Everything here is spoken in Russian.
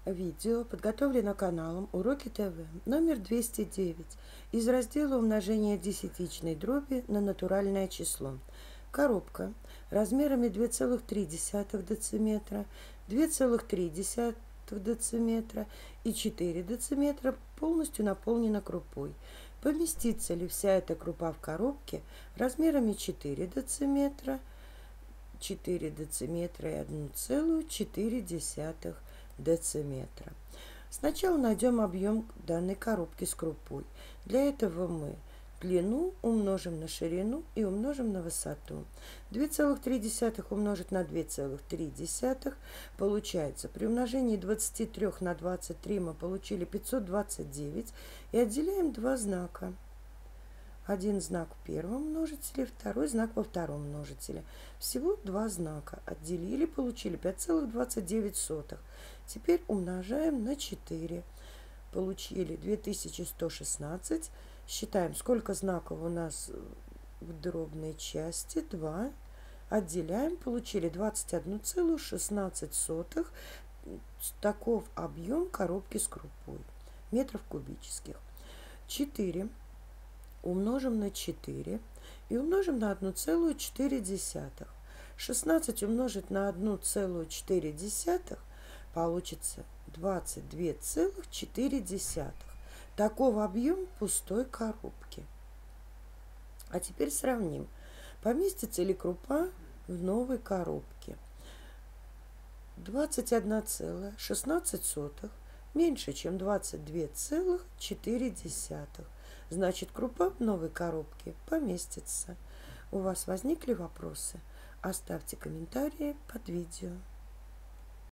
Видео подготовлено каналом Уроки ТВ номер 209 из раздела умножения десятичной дроби на натуральное число. Коробка размерами 2,3 дециметра, 2,3 дециметра и 4 дециметра полностью наполнена крупой. Поместится ли вся эта крупа в коробке размерами 4 дециметра, 4 дециметра и 1,4 дециметра. Сначала найдем объем данной коробки с крупой. Для этого мы длину умножим на ширину и умножим на высоту. 2,3 умножить на 2,3 получается. При умножении 23 на 23 мы получили 529 и отделяем два знака. Один знак в первом множителе, второй знак во втором множителе. Всего два знака. Отделили, получили 5,29. Теперь умножаем на 4. Получили 2116. Считаем, сколько знаков у нас в дробной части. 2. Отделяем, получили 21,16. Таков объем коробки с крупой. Метров кубических. 4. Умножим на 4 и умножим на 1,4. 16 умножить на 1,4 получится 22,4. Таков объем пустой коробки. А теперь сравним, поместится ли крупа в новой коробке. 21,16 меньше, чем 22,4. Значит, крупа в новой коробке поместится. У вас возникли вопросы? Оставьте комментарии под видео.